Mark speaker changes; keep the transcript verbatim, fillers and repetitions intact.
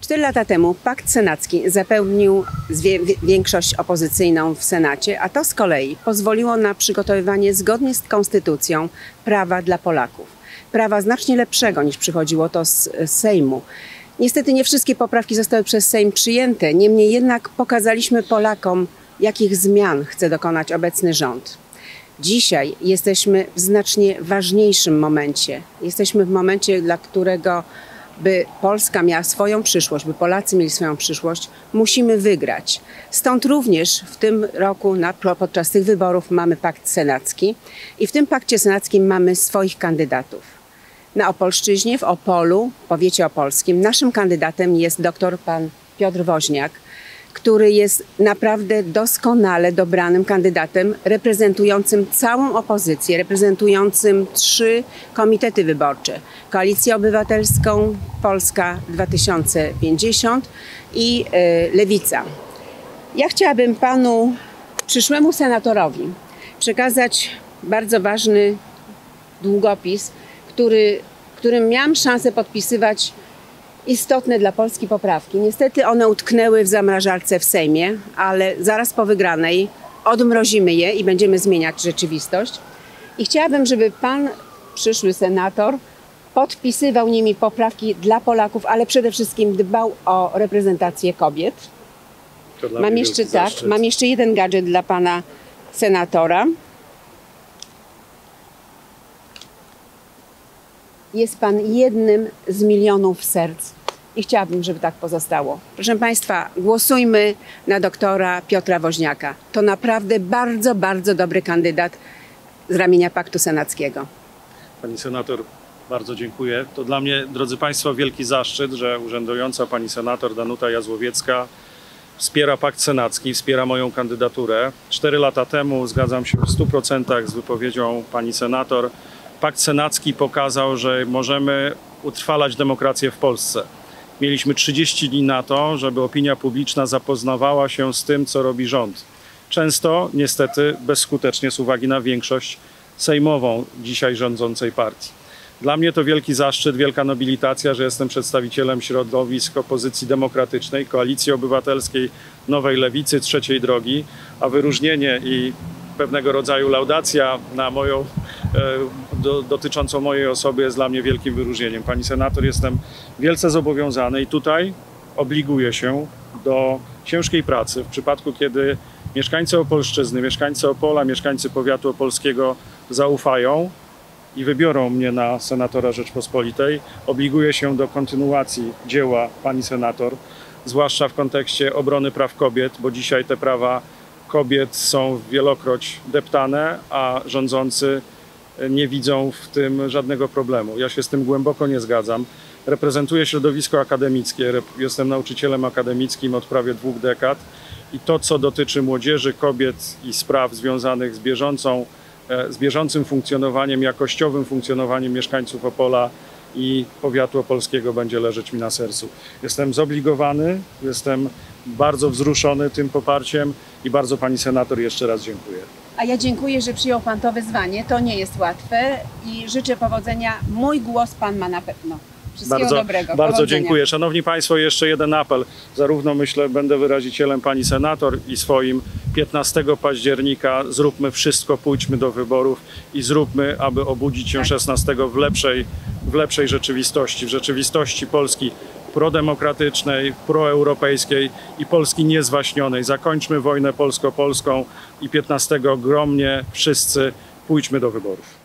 Speaker 1: Cztery lata temu pakt senacki zapełnił większość opozycyjną w Senacie, a to z kolei pozwoliło na przygotowywanie zgodnie z konstytucją prawa dla Polaków. Prawa znacznie lepszego niż przychodziło to z Sejmu. Niestety nie wszystkie poprawki zostały przez Sejm przyjęte, niemniej jednak pokazaliśmy Polakom, jakich zmian chce dokonać obecny rząd. Dzisiaj jesteśmy w znacznie ważniejszym momencie. Jesteśmy w momencie, dla którego by Polska miała swoją przyszłość, by Polacy mieli swoją przyszłość, musimy wygrać. Stąd również w tym roku na, podczas tych wyborów mamy pakt senacki i w tym pakcie senackim mamy swoich kandydatów. Na Opolszczyźnie, w Opolu, w powiecie opolskim, naszym kandydatem jest doktor pan Piotr Woźniak, który jest naprawdę doskonale dobranym kandydatem, reprezentującym całą opozycję, reprezentującym trzy komitety wyborcze. Koalicję Obywatelską, Polska dwa tysiące pięćdziesiąt i y, Lewica. Ja chciałabym panu przyszłemu senatorowi przekazać bardzo ważny długopis, który, którym miałam szansę podpisywać istotne dla Polski poprawki. Niestety one utknęły w zamrażarce w Sejmie, ale zaraz po wygranej odmrozimy je i będziemy zmieniać rzeczywistość. I chciałabym, żeby pan, przyszły senator, podpisywał nimi poprawki dla Polaków, ale przede wszystkim dbał o reprezentację kobiet. Mam jeszcze, tak, mam jeszcze jeden gadżet dla pana senatora. Jest pan jednym z milionów serc i chciałabym, żeby tak pozostało. Proszę państwa, głosujmy na doktora Piotra Woźniaka. To naprawdę bardzo, bardzo dobry kandydat z ramienia Paktu Senackiego.
Speaker 2: Pani senator, bardzo dziękuję. To dla mnie, drodzy państwo, wielki zaszczyt, że urzędująca pani senator Danuta Jazłowiecka wspiera pakt senacki, wspiera moją kandydaturę. Cztery lata temu, zgadzam się w stu procentach z wypowiedzią pani senator, pakt senacki pokazał, że możemy utrwalać demokrację w Polsce. Mieliśmy trzydzieści dni na to, żeby opinia publiczna zapoznawała się z tym, co robi rząd. Często, niestety, bezskutecznie z uwagi na większość sejmową dzisiaj rządzącej partii. Dla mnie to wielki zaszczyt, wielka nobilitacja, że jestem przedstawicielem środowisk opozycji demokratycznej, Koalicji Obywatelskiej, Nowej Lewicy, Trzeciej Drogi, a wyróżnienie i pewnego rodzaju laudacja na moją, e, do, dotyczącą mojej osoby jest dla mnie wielkim wyróżnieniem. Pani senator, jestem wielce zobowiązany i tutaj obliguję się do ciężkiej pracy w przypadku, kiedy mieszkańcy Opolszczyzny, mieszkańcy Opola, mieszkańcy powiatu opolskiego zaufają i wybiorą mnie na senatora Rzeczpospolitej. Obliguję się do kontynuacji dzieła pani senator, zwłaszcza w kontekście obrony praw kobiet, bo dzisiaj te prawa kobiet są wielokroć deptane, a rządzący nie widzą w tym żadnego problemu. Ja się z tym głęboko nie zgadzam. Reprezentuję środowisko akademickie, jestem nauczycielem akademickim od prawie dwóch dekad i to, co dotyczy młodzieży, kobiet i spraw związanych z bieżącą, z bieżącym funkcjonowaniem, jakościowym funkcjonowaniem mieszkańców Opola i powiatu opolskiego, będzie leżeć mi na sercu. Jestem zobligowany, jestem bardzo wzruszony tym poparciem i bardzo pani senator jeszcze raz dziękuję.
Speaker 1: A ja dziękuję, że przyjął pan to wyzwanie. To nie jest łatwe i życzę powodzenia. Mój głos pan ma na pewno. Wszystkiego
Speaker 2: bardzo,
Speaker 1: dobrego.
Speaker 2: Bardzo
Speaker 1: powodzenia.
Speaker 2: dziękuję. Szanowni państwo, jeszcze jeden apel. Zarówno myślę, będę wyrazicielem pani senator i swoim. piętnastego października zróbmy wszystko, pójdźmy do wyborów i zróbmy, aby obudzić się tak. szesnastego w lepszej, w lepszej rzeczywistości, w rzeczywistości Polski prodemokratycznej, proeuropejskiej i Polski niezwaśnionej. Zakończmy wojnę polsko-polską i piętnastego gromnie wszyscy pójdźmy do wyborów.